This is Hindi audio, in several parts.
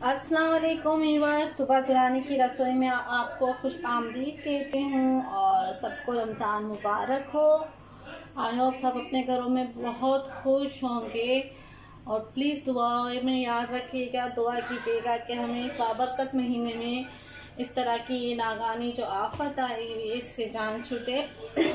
अस्सलाम वालेकुम व्यूअर्स, तुबा दुरानी की रसोई में आपको खुश आमदीद कहते हूँ और सबको रमज़ान मुबारक हो। आई होप सब अपने घरों में बहुत खुश होंगे और प्लीज़ दुआ में याद रखिएगा, दुआ कीजिएगा कि हमें इस बाबरकत महीने में इस तरह की नागानी जो आफत आई हुई है इससे जान छूटे।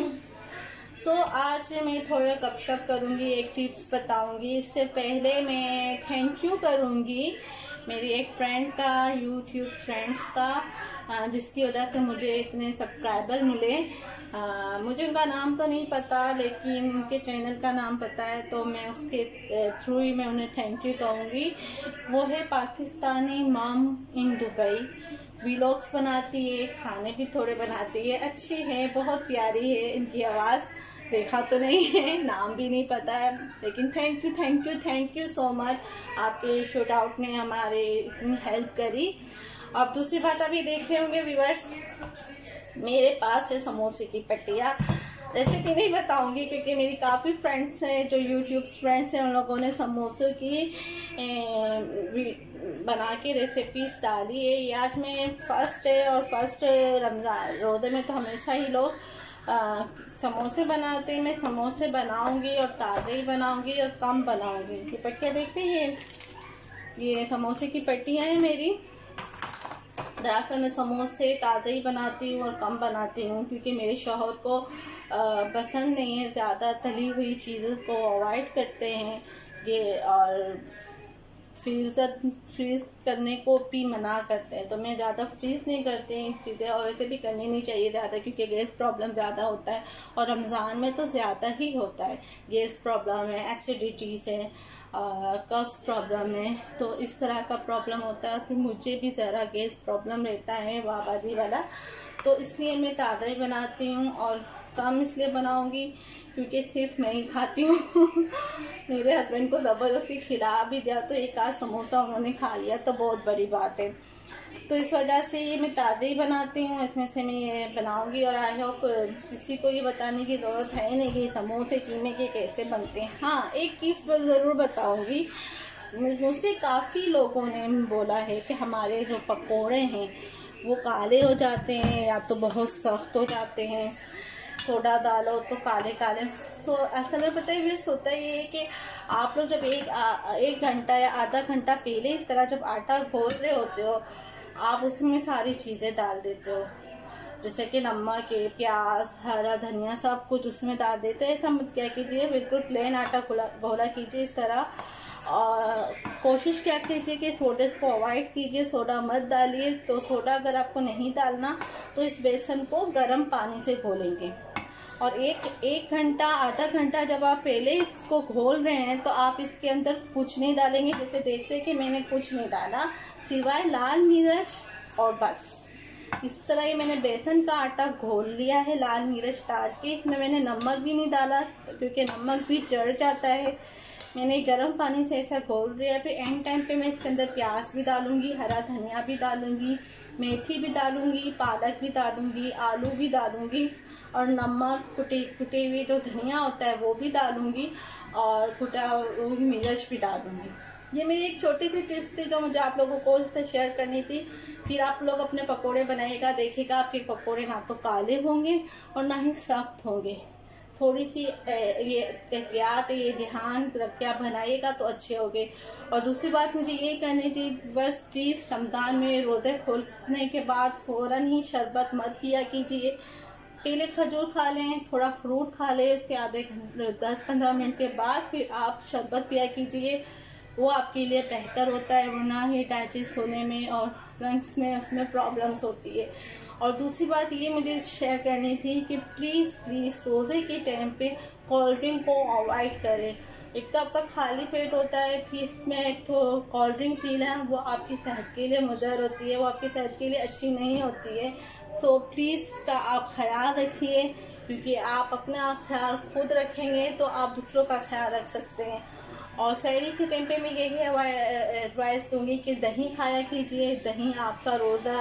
आज मैं थोड़ा गपशप करूँगी, एक टिप्स बताऊँगी। इससे पहले मैं थैंक यू करूँगी मेरी एक फ्रेंड का, यूट्यूब फ्रेंड्स का, जिसकी वजह से मुझे इतने सब्सक्राइबर मिले। मुझे उनका नाम तो नहीं पता लेकिन उनके चैनल का नाम पता है, तो मैं उसके थ्रू ही मैं उन्हें थैंक यू कहूँगी। वो है Pakistani mom in Dubai. Vlogs बनाती है, खाने भी थोड़े बनाती है, अच्छी है, बहुत प्यारी है। इनकी आवाज़ देखा तो नहीं है, नाम भी नहीं पता है, लेकिन थैंक यू सो मच। आपके शूट आउट ने हमारे इतनी हेल्प करी। अब दूसरी बात अभी देख रहे होंगे व्यूअर्स, मेरे पास है समोसे की पट्टियाँ। रेसिपी नहीं बताऊंगी क्योंकि मेरी काफ़ी फ्रेंड्स हैं जो यूट्यूब फ्रेंड्स हैं, उन लोगों ने समोसों की बना के रेसिपीज डाली है। ये आज में फर्स्ट है और फर्स्ट रमज़ान रोज़े में तो हमेशा ही लोग समोसे बनाते हैं। मैं समोसे बनाऊंगी और ताज़े ही बनाऊंगी और कम बनाऊंगी। ये पट्टियाँ देखते हैं, ये समोसे की पट्टियाँ हैं मेरी। दरअसल मैं समोसे ताज़े ही बनाती हूँ और कम बनाती हूँ क्योंकि मेरे शौहर को पसंद नहीं है, ज़्यादा तली हुई चीज़ों को अवॉइड करते हैं ये, और फ्रीज़ करने को भी मना करते हैं। तो मैं ज़्यादा फ्रीज़ नहीं करती इन चीज़ें, और ऐसे भी करनी नहीं चाहिए ज़्यादा क्योंकि गैस प्रॉब्लम ज़्यादा होता है और रमज़ान में तो ज़्यादा ही होता है। गैस प्रॉब्लम है, एसिडिटीज़ है, कब्ज़ प्रॉब्लम है, तो इस तरह का प्रॉब्लम होता है। और फिर मुझे भी ज़रा गैस प्रॉब्लम रहता है वाबादी वाला, तो इसलिए मैं ताज़ा ही बनाती हूँ और कम इसलिए बनाऊँगी क्योंकि सिर्फ मैं ही खाती हूँ। मेरे हस्बैंड को ज़बरदस्ती खिला भी दिया तो एक आध समोसा उन्होंने खा लिया तो बहुत बड़ी बात है। तो इस वजह से ये मैं ताज़े ही बनाती हूँ, इसमें से मैं ये बनाऊँगी। और आई होप किसी को ये बताने की ज़रूरत है नहीं कि समोसे कीमे के कैसे बनते हैं। हाँ, एक टिप्स ज़रूर बताऊँगी। मुझसे काफ़ी लोगों ने बोला है कि हमारे जो पकोड़े हैं वो काले हो जाते हैं या तो बहुत सख्त हो जाते हैं, सोडा डालो तो काले काले। तो असल में पता है व्यूअर्स, होता ये है कि आप लोग जब एक घंटा या आधा घंटा पहले इस तरह जब आटा घोल रहे होते हो, आप उसमें सारी चीज़ें डाल देते हो, जैसे कि नमक, प्याज, हरा धनिया, सब कुछ उसमें डाल देते हो। ऐसा मत क्या कीजिए, बिल्कुल प्लेन आटा घोला कीजिए इस तरह। और कोशिश क्या कीजिए कि सोडे को अवॉइड कीजिए, सोडा मत डालिए। तो सोडा अगर आपको नहीं डालना तो इस बेसन को गर्म पानी से घोलेंगे, और एक घंटा आधा घंटा जब आप पहले इसको घोल रहे हैं तो आप इसके अंदर कुछ नहीं डालेंगे। जैसे देख रहे कि मैंने कुछ नहीं डाला सिवाय लाल मिर्च और बस। इस तरह ये मैंने बेसन का आटा घोल लिया है लाल मिर्च डाल के। इसमें मैंने नमक भी नहीं डाला क्योंकि नमक भी चढ़ जाता है। मैंने गर्म पानी से ऐसा घोल लिया। फिर एंड टाइम पे मैं इसके अंदर प्याज भी डालूंगी, हरा धनिया भी डालूंगी, मेथी भी डालूंगी, पालक भी डालूंगी, आलू भी डालूंगी, और नमक, कुटे हुए जो धनिया होता है वो भी डालूंगी, और कुटा हुई मिर्च भी डालूंगी। ये मेरी एक छोटी सी टिप्स थी जो मुझे आप लोगों को उससे शेयर करनी थी। फिर आप लोग अपने पकोड़े बनाइएगा, देखिएगा आपके पकोड़े ना तो काले होंगे और ना ही सख्त होंगे। थोड़ी सी ये एहतियात, ये ध्यान रख के आप बनाइएगा तो अच्छे होंगे। और दूसरी बात मुझे ये करनी थी, बस प्लीज़ रमज़ान में रोज़े खोलने के बाद फ़ौरन ही शरबत मत पिया कीजिए। पहले खजूर खा लें, थोड़ा फ्रूट खा लें, उसके आधे 10-15 मिनट के बाद फिर आप शरबत पिया कीजिए। वो आपके लिए बेहतर होता है, वरना ही डाइजेस्ट होने में और लंग्स में उसमें प्रॉब्लम्स होती है। और दूसरी बात ये मुझे शेयर करनी थी कि प्लीज़ रोज़े के टाइम पे कोल्ड ड्रिंक को अवॉइड करें। एक तो आपका खाली पेट होता है, फिर इसमें एक तो कोल्ड ड्रिंक पी लें, वो आपकी सेहत के लिए मुज़र होती है, वो आपकी सेहत के लिए अच्छी नहीं होती है। सो प्लीज़ इसका आप ख्याल रखिए, क्योंकि आप अपना ख्याल खुद रखेंगे तो आप दूसरों का ख्याल रख सकते हैं। और सहरी के टाइम पे मैं यही एडवाइस दूँगी कि दही खाया कीजिए। दही आपका रोज़ा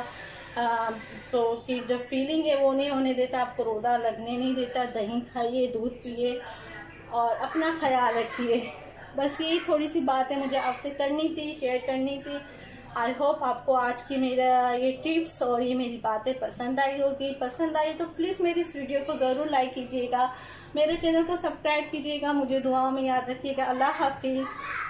तो कि जो फीलिंग है वो नहीं होने देता, आपको रोज़ा लगने नहीं देता। दही खाइए, दूध पिए और अपना ख्याल रखिए। बस यही थोड़ी सी बात है मुझे आपसे करनी थी, शेयर करनी थी। आई होप आपको आज की मेरा ये टिप्स और ये मेरी बातें पसंद आई होगी। पसंद आई तो प्लीज़ मेरी इस वीडियो को ज़रूर लाइक कीजिएगा, मेरे चैनल को सब्सक्राइब कीजिएगा, मुझे दुआओं में याद रखिएगा। अल्लाह हाफिज़।